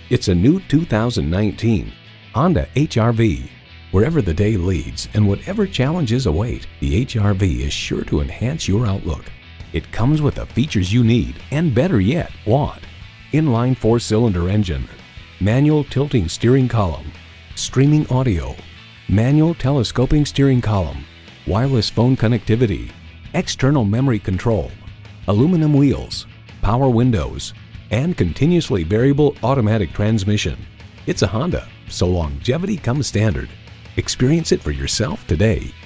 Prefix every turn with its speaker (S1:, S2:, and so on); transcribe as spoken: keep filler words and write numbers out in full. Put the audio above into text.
S1: It's a new two thousand nineteen Honda H R V. Wherever the day leads and whatever challenges await, the H R V is sure to enhance your outlook. It comes with the features you need and, better yet, want. Inline four-cylinder engine, manual tilting steering column, streaming audio, manual telescoping steering column, wireless phone connectivity, external memory control, aluminum wheels, power windows, and continuously variable automatic transmission. It's a Honda, so longevity comes standard. Experience it for yourself today.